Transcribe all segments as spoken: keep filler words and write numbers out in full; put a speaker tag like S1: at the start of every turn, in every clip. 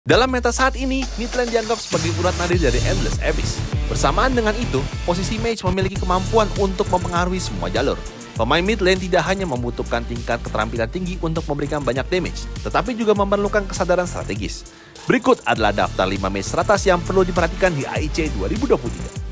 S1: Dalam meta saat ini, mid lane dianggap sebagai urat nadi dari Endless Abyss. Bersamaan dengan itu, posisi mage memiliki kemampuan untuk mempengaruhi semua jalur. Pemain mid lane tidak hanya membutuhkan tingkat keterampilan tinggi untuk memberikan banyak damage, tetapi juga memerlukan kesadaran strategis. Berikut adalah daftar lima mage teratas yang perlu diperhatikan di A I C dua ribu dua puluh tiga.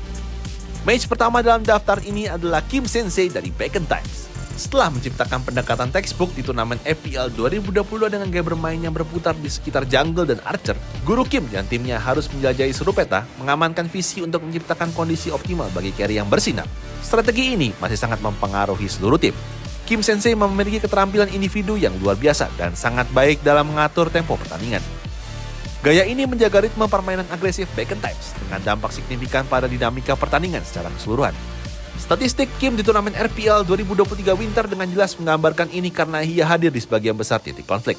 S1: Mage pertama dalam daftar ini adalah Kim Sensei dari Baekhyun Times. Setelah menciptakan pendekatan textbook di turnamen E P L dua ribu dua puluh dua dengan gaya bermain yang berputar di sekitar jungle dan archer, Guru Kim dan timnya harus menjelajahi seluruh peta, mengamankan visi untuk menciptakan kondisi optimal bagi carry yang bersinar. Strategi ini masih sangat mempengaruhi seluruh tim. Kim Sensei memiliki keterampilan individu yang luar biasa dan sangat baik dalam mengatur tempo pertandingan. Gaya ini menjaga ritme permainan agresif Baekhyun Times dengan dampak signifikan pada dinamika pertandingan secara keseluruhan. Statistik Kim di turnamen R P L dua ribu dua puluh tiga Winter dengan jelas menggambarkan ini karena ia hadir di sebagian besar titik konflik.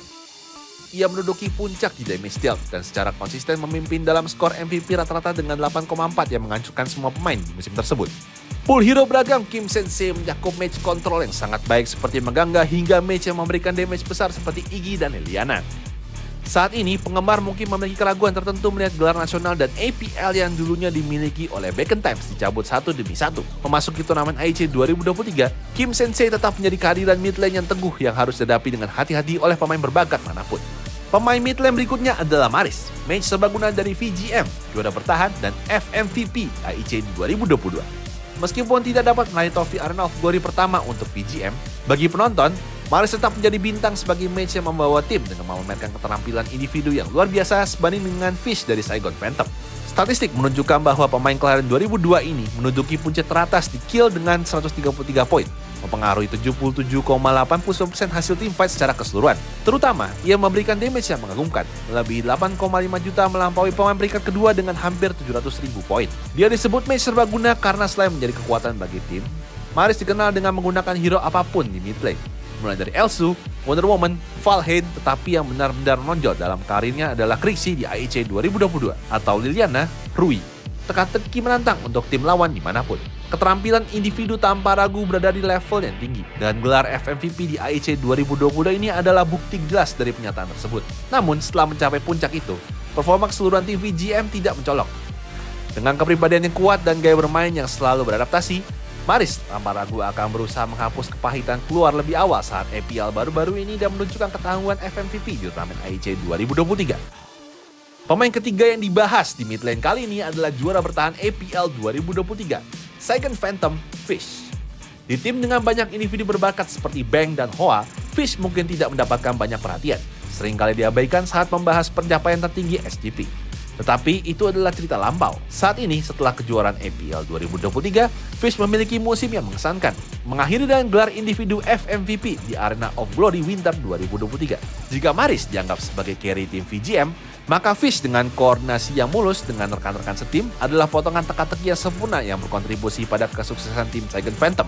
S1: Ia menduduki puncak di damage dealt dan secara konsisten memimpin dalam skor M V P rata-rata dengan delapan koma empat yang menghancurkan semua pemain di musim tersebut. Pool hero beragam Kim Sensei mencakup mage control yang sangat baik seperti Megangga hingga mage yang memberikan damage besar seperti Iggy dan Liliana. Saat ini, penggemar mungkin memiliki keraguan tertentu melihat gelar nasional dan A P L yang dulunya dimiliki oleh Baekhyun Times dicabut satu demi satu. Memasuki turnamen A I C dua ribu dua puluh tiga, Kim Sensei tetap menjadi kehadiran mid lane yang teguh yang harus dihadapi dengan hati-hati oleh pemain berbakat manapun. Pemain mid lane berikutnya adalah Maris, mage serbaguna dari V G M, juara bertahan dan F M V P A I C dua ribu dua puluh dua. Meskipun tidak dapat meraih trofi Arena of Glory pertama untuk V G M, bagi penonton, Maris tetap menjadi bintang sebagai mage yang membawa tim dengan memamerkan keterampilan individu yang luar biasa sebanding dengan Fish dari Saigon Phantom. Statistik menunjukkan bahwa pemain kelahiran dua ribu dua ini menduduki puncak teratas di kill dengan seratus tiga puluh tiga poin, mempengaruhi tujuh puluh tujuh koma delapan sembilan persen hasil teamfight secara keseluruhan. Terutama, ia memberikan damage yang mengagumkan, melebihi delapan koma lima juta melampaui pemain peringkat kedua dengan hampir tujuh ratus ribu poin. Dia disebut mage serbaguna karena selain menjadi kekuatan bagi tim, Maris dikenal dengan menggunakan hero apapun di mid lane. Mulai dari Elsu, Wonder Woman, Valheim, tetapi yang benar-benar menonjol dalam karirnya adalah Krixi di A I C dua ribu dua puluh dua, atau Liliana, Rui. Teka-teki menantang untuk tim lawan dimanapun. Keterampilan individu tanpa ragu berada di level yang tinggi, dan gelar F M V P di A I C dua ribu dua puluh dua ini adalah bukti jelas dari pernyataan tersebut. Namun, setelah mencapai puncak itu, performa keseluruhan tim V G M tidak mencolok. Dengan kepribadian yang kuat dan gaya bermain yang selalu beradaptasi, Maris tanpa ragu akan berusaha menghapus kepahitan keluar lebih awal saat E P L baru-baru ini dan menunjukkan ketangguhan F M V P di turnamen A I C dua ribu dua puluh tiga. Pemain ketiga yang dibahas di mid lane kali ini adalah juara bertahan E P L dua ribu dua puluh tiga, Saigon Phantom, Fish. Di tim dengan banyak individu berbakat seperti Bang dan Hoa, Fish mungkin tidak mendapatkan banyak perhatian, seringkali diabaikan saat membahas pencapaian tertinggi S G P. Tetapi itu adalah cerita lampau. Saat ini, setelah kejuaraan E P L dua ribu dua puluh tiga, Fish memiliki musim yang mengesankan, mengakhiri dengan gelar individu F M V P di Arena of Glory Winter dua ribu dua puluh tiga. Jika Maris dianggap sebagai carry tim V G M, maka Fish dengan koordinasi yang mulus dengan rekan-rekan setim adalah potongan teka-teki yang sempurna yang berkontribusi pada kesuksesan tim Saigon Phantom.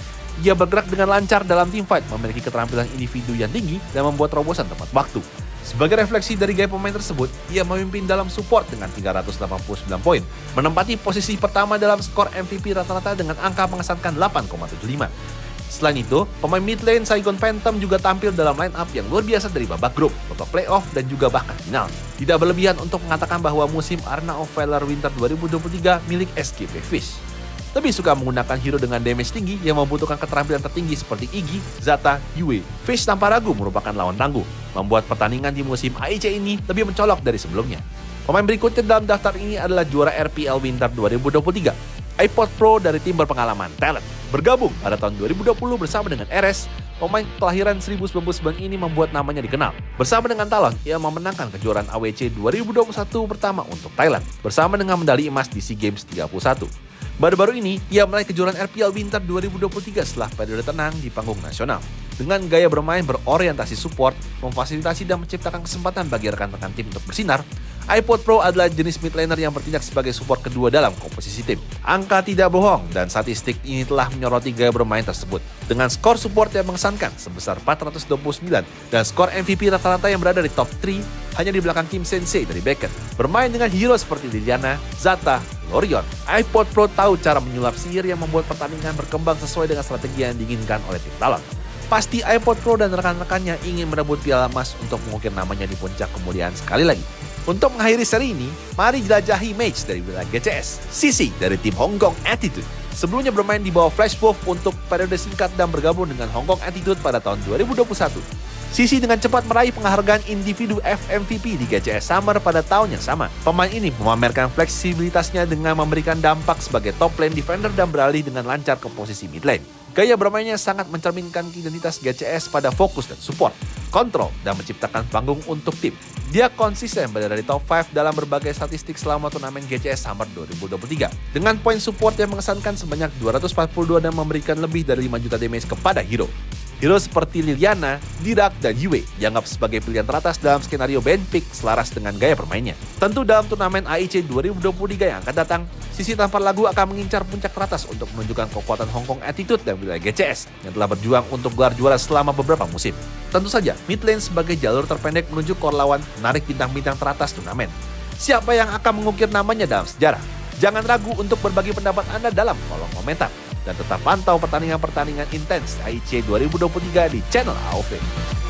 S1: Ia bergerak dengan lancar dalam teamfight, memiliki keterampilan individu yang tinggi, dan membuat terobosan tepat waktu. Sebagai refleksi dari gaya pemain tersebut, ia memimpin dalam support dengan tiga ratus delapan puluh sembilan poin, menempati posisi pertama dalam skor M V P rata-rata dengan angka mengesankan delapan koma tujuh lima. Selain itu, pemain mid lane Saigon Phantom juga tampil dalam line up yang luar biasa dari babak grup, babak playoff, dan juga bahkan final. Tidak berlebihan untuk mengatakan bahwa musim Arena of Valor Winter dua ribu dua puluh tiga milik S G P Fish. Lebih suka menggunakan hero dengan damage tinggi yang membutuhkan keterampilan tertinggi seperti Iggy, Zata, Yue. Fish tanpa ragu merupakan lawan tangguh, membuat pertandingan di musim A I C ini lebih mencolok dari sebelumnya. Pemain berikutnya dalam daftar ini adalah juara R P L Winter dua ribu dua puluh tiga, iPod Pro dari tim berpengalaman Talent. Bergabung pada tahun dua ribu dua puluh bersama dengan R S, pemain kelahiran seribu sembilan ratus sembilan puluh sembilan ini membuat namanya dikenal. Bersama dengan Talon, ia memenangkan kejuaraan A W C dua ribu dua puluh satu pertama untuk Thailand, bersama dengan medali emas di SEA Games tiga puluh satu. Baru-baru ini, ia meraih kejuaraan R P L Winter dua ribu dua puluh tiga setelah periode tenang di panggung nasional. Dengan gaya bermain berorientasi support, memfasilitasi dan menciptakan kesempatan bagi rekan-rekan tim untuk bersinar, iPod Pro adalah jenis mid laner yang bertindak sebagai support kedua dalam komposisi tim. Angka tidak bohong, dan statistik ini telah menyoroti gaya bermain tersebut. Dengan skor support yang mengesankan sebesar empat ratus dua puluh sembilan, dan skor M V P rata-rata yang berada di top tiga, hanya di belakang Kim Sensei dari Baekhyun. Bermain dengan hero seperti Liliana, Zata, Lorion, iPod Pro tahu cara menyulap sihir yang membuat pertandingan berkembang sesuai dengan strategi yang diinginkan oleh tim Talon. Pasti iPod Pro dan rekan-rekannya ingin merebut piala emas untuk mengukir namanya di puncak kemuliaan sekali lagi. Untuk mengakhiri seri ini, mari jelajahi Mage dari wilayah G C S, Sisi dari tim Hong Kong Attitude. Sebelumnya bermain di bawah Flash Wolf untuk periode singkat dan bergabung dengan Hong Kong Attitude pada tahun dua ribu dua puluh satu. Sisi dengan cepat meraih penghargaan individu F M V P di G C S Summer pada tahun yang sama. Pemain ini memamerkan fleksibilitasnya dengan memberikan dampak sebagai top lane defender dan beralih dengan lancar ke posisi mid lane. Gaya bermainnya sangat mencerminkan identitas G C S pada fokus dan support, kontrol, dan menciptakan panggung untuk tim. Dia konsisten berada di top lima dalam berbagai statistik selama turnamen G C S Summer dua ribu dua puluh tiga. Dengan poin support yang mengesankan sebanyak dua ratus empat puluh dua dan memberikan lebih dari lima juta damage kepada hero. Hero seperti Liliana, Dirac, dan Yue dianggap sebagai pilihan teratas dalam skenario ban pick selaras dengan gaya bermainnya. Tentu dalam turnamen A I C dua ribu dua puluh tiga yang akan datang, Sisi tanpa lagu akan mengincar puncak teratas untuk menunjukkan kekuatan Hong Kong Attitude dan wilayah G C S yang telah berjuang untuk gelar juara selama beberapa musim. Tentu saja, mid lane sebagai jalur terpendek menuju core lawan menarik bintang-bintang teratas turnamen. Siapa yang akan mengukir namanya dalam sejarah? Jangan ragu untuk berbagi pendapat Anda dalam kolom komentar. Dan tetap pantau pertandingan-pertandingan intens A I C dua ribu dua puluh tiga di channel A O V.